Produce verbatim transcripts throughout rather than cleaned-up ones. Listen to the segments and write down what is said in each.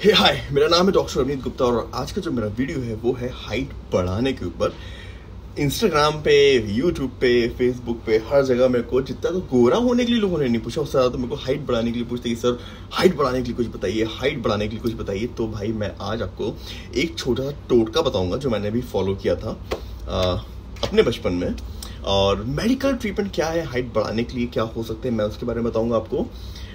हे हाय, मेरा नाम है डॉक्टर अवनीत गुप्ता और आज का जो मेरा वीडियो है वो है हाइट बढ़ाने के ऊपर। इंस्टाग्राम पे, यूट्यूब पे, फेसबुक पे, हर जगह मेरे को जितना तो गोरा होने के लिए लोगों ने नहीं पूछा, उससे ज़्यादा तो मेरे को हाइट बढ़ाने के लिए पूछते कि सर हाइट बढ़ाने के लिए कुछ बताइए, हाइट बढ़ाने के लिए कुछ बताइए। तो भाई मैं आज आपको एक छोटा सा टोटका बताऊँगा जो मैंने भी फॉलो किया था आ, अपने बचपन में। और मेडिकल ट्रीटमेंट क्या है हाइट बढ़ाने के लिए, क्या हो सकते हैं, मैं उसके बारे में बताऊँगा आपको।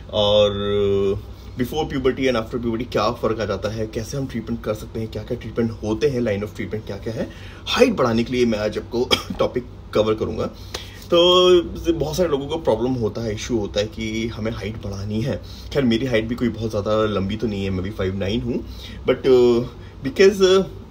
और before puberty and after puberty क्या फ़र्क आ जाता है, कैसे हम ट्रीटमेंट कर सकते हैं, क्या क्या ट्रीटमेंट होते हैं, लाइन ऑफ ट्रीटमेंट क्या क्या है हाइट बढ़ाने के लिए, मैं आज आपको टॉपिक कवर करूंगा। तो बहुत सारे लोगों को प्रॉब्लम होता है, इशू होता है कि हमें हाइट बढ़ानी है। खैर मेरी हाइट भी कोई बहुत ज़्यादा लंबी तो नहीं है, मैं भी फाइव नाइन हूँ, बट बिकॉज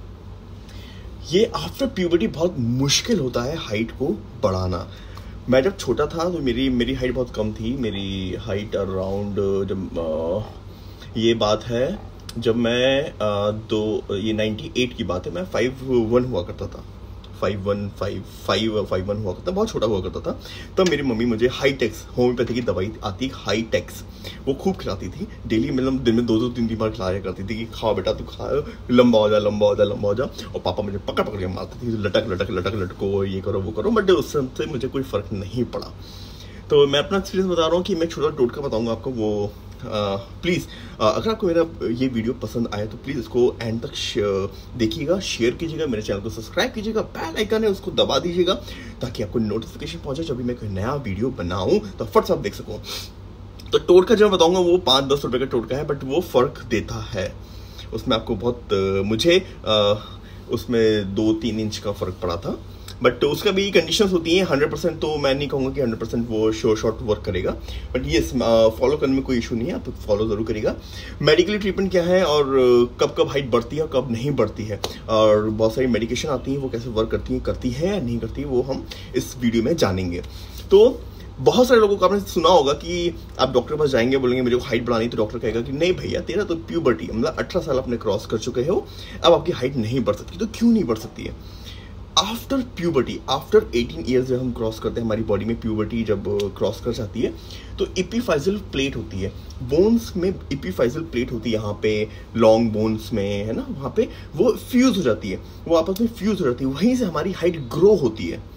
ये आफ्टर प्यूबर्टी बहुत मुश्किल होता है हाइट को बढ़ाना। मैं जब छोटा था तो मेरी मेरी हाइट बहुत कम थी। मेरी हाइट अराउंड, जब आ, ये बात है जब मैं आ, दो ये अट्ठानवे की बात है, मैं फाइव वन हुआ करता था, five one five five five one हुआ करता, बहुत छोटा हुआ करता था। तब मेरी मम्मी मुझे हाईटेक्स होम्योपैथी की दवाई आती, हाईटेक्स, वो खूब खिलाती थी डेली। मतलब दिन में दो दो तीन तीन बार खिलाया करती थी कि खाओ बेटा, तू खा, लंबा हो जा लंबा हो जा लंबा हो जा। और पापा मुझे पकड़ पकड़ के मारते थे, लटक लटक लटक लटको, ये करो वो करो। बट उस समय से मुझे कोई फ़र्क नहीं पड़ा। तो मैं अपना एक्सपीरियंस बता रहा हूँ कि मैं छोटा टोटका बताऊँगा आपको। वो प्लीज़ uh, uh, अगर आपको मेरा ये वीडियो पसंद आए तो प्लीज़ इसको एंड तक देखिएगा, शेयर कीजिएगा, मेरे चैनल को सब्सक्राइब कीजिएगा, बेल आइकन है उसको दबा दीजिएगा ताकि आपको नोटिफिकेशन पहुंचे जब भी मैं कोई नया वीडियो बनाऊं तो फट से आप देख सको। तो टोटका जो मैं बताऊंगा वो पाँच दस रुपये का टोटका है, बट वो फ़र्क देता है। उसमें आपको बहुत uh, मुझे uh, उसमें दो तीन इंच का फ़र्क पड़ा था, बट उसका भी कंडीशंस होती हैं। हंड्रेड परसेंट तो मैं नहीं कहूँगा कि हंड्रेड परसेंट वो शो शॉर्ट वर्क करेगा, बट ये फॉलो करने में कोई इशू नहीं है, आप फॉलो ज़रूर करिएगा। मेडिकली ट्रीटमेंट क्या है और कब कब हाइट बढ़ती है और कब नहीं बढ़ती है, और बहुत सारी मेडिकेशन आती हैं वो कैसे वर्क करती हैं, करती है या नहीं करती है, वो हम इस वीडियो में जानेंगे। तो बहुत सारे लोगों को आपने सुना होगा कि आप डॉक्टर के पास जाएंगे, बोलेंगे मेरे को हाइट बढ़ानी, तो डॉक्टर कहेगा कि नहीं भैया तेरा तो प्यूबर्टी, मतलब अठारह साल आपने क्रॉस कर चुके हो, अब आपकी हाइट नहीं बढ़ सकती। तो क्यों नहीं बढ़ सकती है? After puberty, after eighteen years जब हम क्रॉस करते हैं, हमारी बॉडी में प्यूबर्टी जब क्रॉस कर जाती है तो इपीफाइजल प्लेट होती है, बोन्स में इपीफाइजल प्लेट होती है, यहाँ पे लॉन्ग बोन्स में है ना, वहाँ पे वो फ्यूज हो जाती है, वो आपस में फ्यूज हो जाती है, वहीं से हमारी हाइट ग्रो होती है।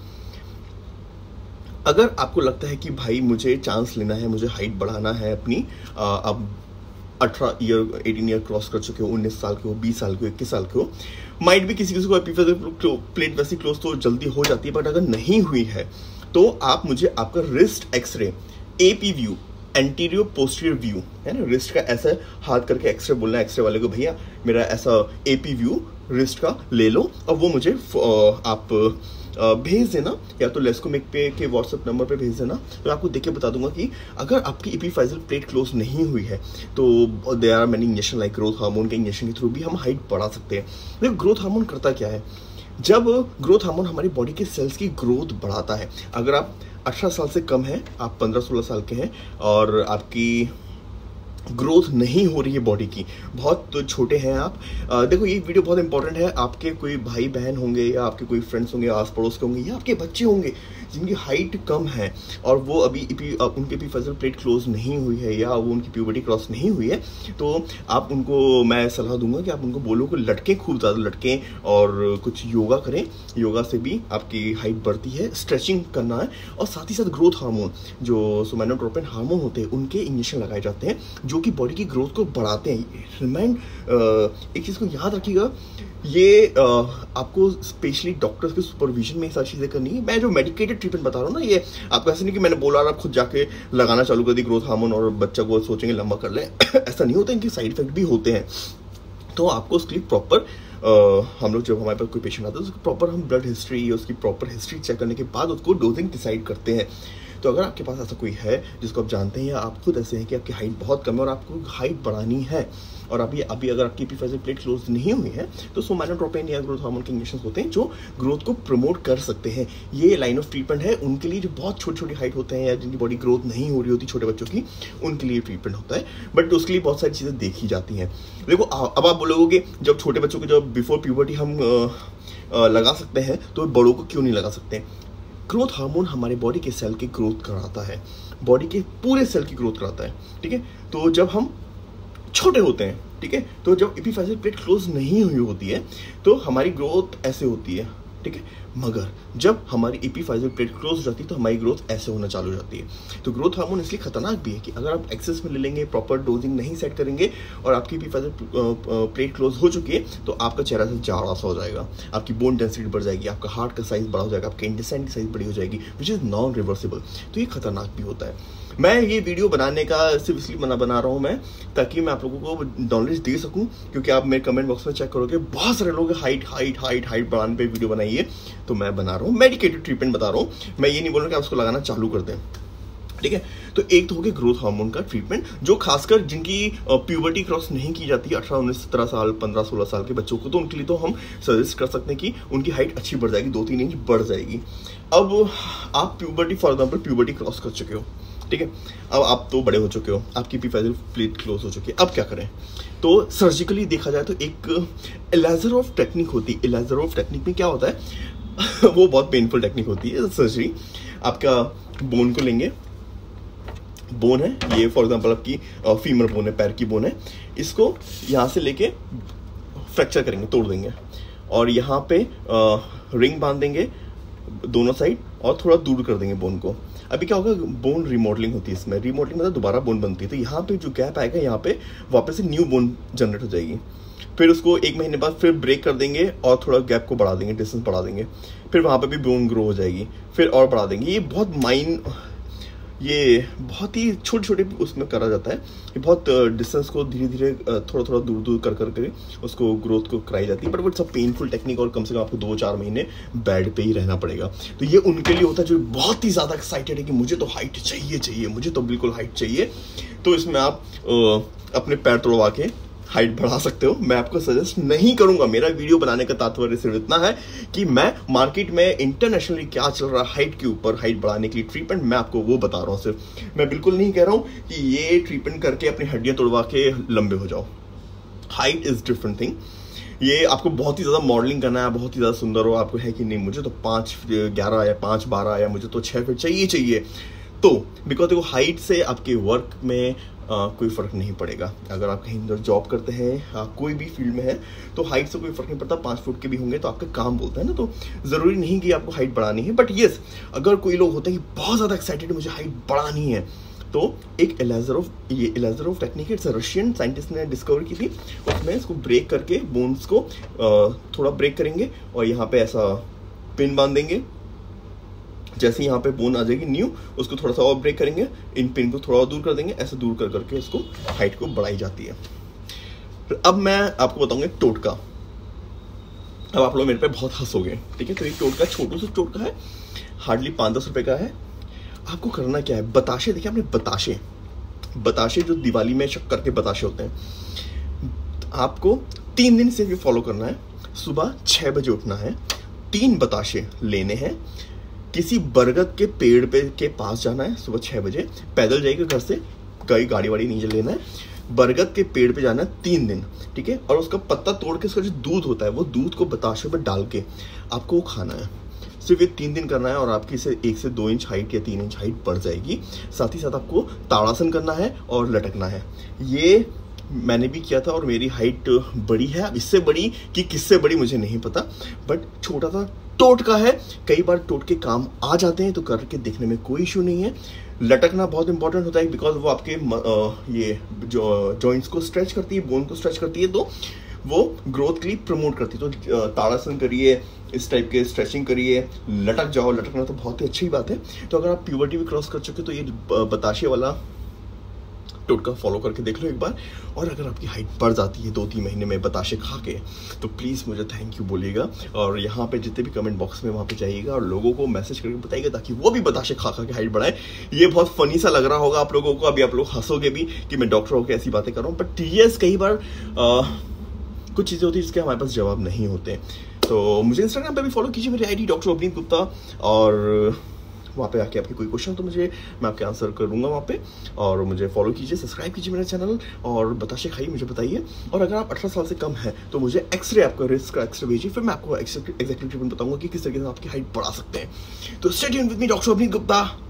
अगर आपको लगता है कि भाई मुझे चांस लेना है, मुझे हाइट बढ़ाना है अपनी, आ, अब अठारह ईयर एटीन ईयर क्रॉस कर चुके हो, उन्नीस साल के हो, बीस साल के हो, इक्कीस साल के हो, माइट भी किसी किसी को एपीफाइजल प्लेट वैसी क्लोज तो जल्दी हो जाती है, बट अगर नहीं हुई है तो आप मुझे आपका wrist x ray, AP view, anterior posterior view है ना, रिस्ट का ऐसा हाथ करके एक्सरे बोलना है एक्सरे वाले को, भैया मेरा ऐसा एपी व्यू रिस्ट का ले लो, और वो मुझे आप भेज देना, या तो लेस्कोमिक पे के व्हाट्सएप नंबर पे भेज देना। तो मैं आपको देख के बता दूंगा कि अगर आपकी एपीफाइजल प्लेट क्लोज नहीं हुई है तो there are many injection like growth hormone के इंजेक्शन के थ्रू भी हम हाइट बढ़ा सकते हैं। देखो ग्रोथ हार्मोन करता क्या है, जब ग्रोथ हार्मोन हमारी बॉडी के सेल्स की ग्रोथ बढ़ाता है। अगर आप अठारह साल से कम हैं, आप पंद्रह सोलह साल के हैं और आपकी ग्रोथ नहीं हो रही है बॉडी की, बहुत छोटे हैं आप, आ, देखो ये वीडियो बहुत इंपॉर्टेंट है। आपके कोई भाई बहन होंगे या आपके कोई फ्रेंड्स होंगे, आस पड़ोस के होंगे, या आपके बच्चे होंगे जिनकी हाइट कम है और वो अभी इपी, उनकी एपीफाइजल प्लेट क्लोज नहीं हुई है या वो उनकी प्यूबर्टी क्रॉस नहीं हुई है, तो आप उनको, मैं सलाह दूंगा कि आप उनको बोलो कि लटकें, खूब ज़्यादा लटकें और कुछ योगा करें। योगा से भी आपकी हाइट बढ़ती है, स्ट्रेचिंग करना है, और साथ ही साथ ग्रोथ हार्मोन जो सोमेनोट्रोपिन हार्मोन होते हैं उनके इंजेक्शन लगाए जाते हैं जो कि बॉडी की ग्रोथ को बढ़ाते हैं। रिमाइंड, एक चीज़ को याद रखिएगा, ये आ, आपको स्पेशली डॉक्टर्स के सुपरविजन में ये सारी चीज़ें करनी है। मैं जो मेडिकेटेड ट्रीटमेंट बता रहा हूँ ना, ये आपको ऐसे नहीं कि मैंने बोला आप खुद जाके लगाना चालू कर दी ग्रोथ हार्मोन और बच्चा को सोचेंगे लंबा कर ले ऐसा नहीं होता, इनके साइड इफेक्ट भी होते हैं। तो आपको उसके लिए प्रॉपर, हम लोग जब हमारे पास कोई पेशेंट आता है तो उसकी प्रॉपर हम ब्लड हिस्ट्री, उसकी प्रॉपर हिस्ट्री चेक करने के बाद उसको डोजिंग डिसाइड करते हैं। तो अगर आपके पास ऐसा कोई है जिसको आप जानते हैं या आप खुद ऐसे हैं कि आपकी हाइट बहुत कम है और आपको हाइट बढ़ानी है, और अभी अभी अगर आपकी एपीफाइजल प्लेट क्लोज नहीं हुई है, तो सोमेनोट्रोपिन या ग्रोथ हार्मोन के इंजेक्शन होते हैं जो ग्रोथ को प्रमोट कर सकते हैं। ये लाइन ऑफ ट्रीटमेंट है उनके लिए जो बहुत छोटी छोटी हाइट होते हैं या जिनकी बॉडी ग्रोथ नहीं हो रही होती, छोटे बच्चों की, उनके लिए ट्रीटमेंट होता है। बट उसके लिए बहुत सारी चीज़ें देखी जाती हैं। देखो अब आप बोलोगे जब छोटे बच्चों को जब बिफोर प्यूबर्टी हम आ, आ, लगा सकते हैं तो बड़ों को क्यों नहीं लगा सकते? ग्रोथ हार्मोन हमारे बॉडी के सेल की ग्रोथ कराता है, बॉडी के पूरे सेल की ग्रोथ कराता है, ठीक है। तो जब हम छोटे होते हैं ठीक है। तो जब एपिफाइजियल प्लेट क्लोज नहीं हुई होती है तो हमारी ग्रोथ ऐसे होती है, ठीक है। मगर जब हमारी एपिफाइजियल प्लेट क्लोज हो जाती है तो हमारी ग्रोथ ऐसे होना चालू हो जाती है। तो ग्रोथ हार्मोन इसलिए खतरनाक भी है कि अगर आप एक्सेस में ले लेंगे, प्रॉपर डोजिंग नहीं सेट करेंगे और आपकी एपिफाइजियल प्लेट क्लोज हो चुकी है तो आपका चेहरा से जाड़ा सा हो जाएगा, आपकी बोन डेंसिटी बढ़ जाएगी, आपका हार्ट का साइज बड़ा हो जाएगा, आपके इंटेस्टाइन की साइज बड़ी हो जाएगी, विच इज नॉन रिवर्सिबल। तो ये खतरनाक भी होता है। मैं ये वीडियो बनाने का सिर्फ इसलिए बना बना रहा हूँ मैं, ताकि मैं आप लोगों को नॉलेज दे सकूँ, क्योंकि आप मेरे कमेंट बॉक्स में चेक करोगे बहुत सारे लोग हाइट हाइट हाइट हाइट बढ़ाने पे वीडियो बनाइए, तो मैं बना रहा हूँ मेडिकेटेड ट्रीटमेंट बता रहा हूँ। मैं ये नहीं बोल रहा कि आप उसको लगाना चालू कर दें, ठीक है। तो एक तो हो गया ग्रोथ हार्मोन का ट्रीटमेंट, जो खासकर जिनकी प्यूबर्टी क्रॉस नहीं की जाती है, अठारह उन्नीस सत्रह साल पंद्रह सोलह साल के बच्चों को, तो उनके लिए तो हम सजेस्ट कर सकते हैं कि उनकी हाइट अच्छी बढ़ जाएगी, दो तीन इंच बढ़ जाएगी। अब आप puberty for example puberty cross कर चुके हो, ठीक है, अब आप तो बड़े हो चुके हो, आपकी एपिफाइजियल प्लेट क्लोज हो चुकी है, अब क्या करें? तो सर्जिकली देखा जाए तो एक एलाज़ारोव टेक्निक होती है। एलाज़ारोव टेक्निक में क्या होता है वो बहुत पेनफुल टेक्निक होती है सर्जरी। आपका बोन को लेंगे, बोन है ये फॉर एग्जांपल आपकी फीमर बोन है, पैर की बोन है, इसको यहाँ से लेके फ्रैक्चर करेंगे, तोड़ देंगे और यहाँ पे रिंग बांध देंगे दोनों साइड और थोड़ा दूर कर देंगे बोन को। अभी क्या होगा, बोन रिमॉडलिंग होती है इसमें। रिमॉडलिंग मतलब दोबारा बोन बनती है, तो यहाँ पे जो गैप आएगा यहाँ पे वापस से न्यू बोन जनरेट हो जाएगी। फिर उसको एक महीने बाद फिर ब्रेक कर देंगे और थोड़ा गैप को बढ़ा देंगे, डिस्टेंस बढ़ा देंगे, फिर वहाँ पे भी बोन ग्रो हो जाएगी, फिर और बढ़ा देंगे। ये बहुत माइन ये बहुत ही छोटे छोटे उसमें करा जाता है, ये बहुत डिस्टेंस को धीरे धीरे थोड़ा थोड़ा दूर दूर कर कर के उसको ग्रोथ को कराई जाती है। बट वो सब पेनफुल टेक्निक और कम से कम आपको दो चार महीने बेड पे ही रहना पड़ेगा। तो ये उनके लिए होता है जो बहुत ही ज़्यादा एक्साइटेड है कि मुझे तो हाइट चाहिए चाहिए मुझे तो बिल्कुल हाइट चाहिए। तो इसमें आप आ, अपने पैर तोड़वा के हाइट बढ़ा सकते हो। मैं आपको सजेस्ट नहीं करूंगा। मेरा वीडियो बनाने का तात्पर्य सिर्फ इतना है कि मैं मार्केट में इंटरनेशनली क्या चल रहा है हाइट के ऊपर, हाइट बढ़ाने के लिए ट्रीटमेंट, मैं आपको वो बता रहा हूँ सिर्फ। मैं बिल्कुल नहीं कह रहा हूँ कि ये ट्रीटमेंट करके अपनी हड्डियां तोड़वा के लंबे हो जाओ। Height is different thing. ये आपको बहुत ही ज़्यादा मॉडलिंग करना है, बहुत ही ज़्यादा सुंदर हो, आपको है कि नहीं मुझे तो पाँच ग्यारह या पाँच बारह या मुझे तो छः फिट चाहिए चाहिए तो बिकॉज देखो हाइट से आपके वर्क में आ, कोई फ़र्क नहीं पड़ेगा। अगर आप कहीं अंदर जॉब करते हैं, आ, कोई भी फील्ड में है, तो हाइट से कोई फ़र्क नहीं पड़ता। पाँच फुट के भी होंगे तो आपका काम बोलता है ना, तो ज़रूरी नहीं कि आपको हाइट बढ़ानी है। बट येस, अगर कोई लोग होते हैं कि बहुत ज़्यादा एक्साइटेड मुझे हाइट बढ़ानी है, तो एक एलाज़ारोव ये एलाज़ारोव टेक्निक है, रशियन साइंटिस्ट ने डिस्कवर की थी। उसमें इसको ब्रेक करके बोन्स को आ, थोड़ा ब्रेक करेंगे और यहाँ पे ऐसा पिन बांध देंगे। जैसे यहाँ पे बोन आ जाएगी न्यू, उसको थोड़ा सा और ब्रेक करेंगे, इन पिन को थोड़ा और दूर कर देंगे, ऐसे दूर कर करके इसको हाइट को बढ़ाई जाती है। अब मैं आपको बताऊंगा एक टोटका। अब आप लोग मेरे पे बहुत हंसोगे, ठीक है। तो एक टोटका छोटू सा टोटका है, हार्डली पाँच दस रुपए का है। आपको करना क्या है, बताशे देखिए आपने, बताशे बताशे जो दिवाली में शक्कर के बताशे होते हैं, आपको तीन दिन से ये फॉलो करना है। सुबह छः बजे उठना है, तीन बताशे लेने हैं, किसी बरगद के पेड़ पे के पास जाना है, सुबह छः बजे पैदल जाइएगा घर से, कहीं गाड़ी वाड़ी नहीं लेना है, बरगद के पेड़ पे जाना है तीन दिन, ठीक है। और उसका पत्ता तोड़ के उसका जो दूध होता है वो दूध को बताशे में डाल के आपको वो खाना है। सिर्फ ये तीन दिन करना है और आपकी से एक से दो इंच हाइट या तीन इंच हाइट बढ़ जाएगी। साथ ही साथ आपको ताड़ासन करना है और लटकना है। ये मैंने भी किया था और मेरी हाइट बड़ी है। अब इससे बड़ी कि किससे बड़ी मुझे नहीं पता, बट छोटा सा टोटका है। कई बार टोटके काम आ जाते हैं तो करके देखने में कोई इशू नहीं है। लटकना बहुत इंपॉर्टेंट होता है बिकॉज वो आपके ये जो जॉइंट्स को स्ट्रेच करती है, बोन को स्ट्रेच करती है, तो वो ग्रोथ के लिए प्रमोट करती है। तो ताड़ासन करिए, इस टाइप के स्ट्रेचिंग करिए, लटक जाओ। लटकना तो बहुत ही अच्छी बात है। तो अगर आप प्यूबर्टी भी क्रॉस कर चुके तो ये बताशे वाला टोटका फॉलो करके देख लो एक बार। और अगर आपकी हाइट बढ़ जाती है दो तीन महीने में बताशे खा के, तो प्लीज़ मुझे थैंक यू बोलिएगा। और यहाँ पे जितने भी कमेंट बॉक्स में वहाँ पे जाइएगा और लोगों को मैसेज करके बताइएगा ताकि वो भी बताशे खा खा के हाइट बढ़ाए। ये बहुत फनी सा लग रहा होगा आप लोगों को, अभी आप लोग हंसोगे भी कि मैं डॉक्टर होकर ऐसी बातें कर रहा हूँ, बट यस कई बार आ, कुछ चीज़ें होती है जिसके हमारे पास जवाब नहीं होते। तो मुझे इंस्टाग्राम पे भी फॉलो कीजिए, मेरी I D doctor Avneet Gupta, और वहाँ पे आके आपके कोई क्वेश्चन तो मुझे मैं आपके आंसर करूँगा वहाँ पे। और मुझे फॉलो कीजिए, सब्सक्राइब कीजिए मेरा चैनल, और बताशे खाइए, मुझे बताइए। और अगर आप अठारह साल से कम है तो मुझे एक्सरे, आपका रिस्क का एक्सरे भेजिए, फिर मैं आपको एक्जैक्टली ट्रीटमेंट बताऊँगा कि किस तरीके से आपकी हाइट बढ़ा सकते हैं। तो stay tuned with me doctor Avneet Gupta.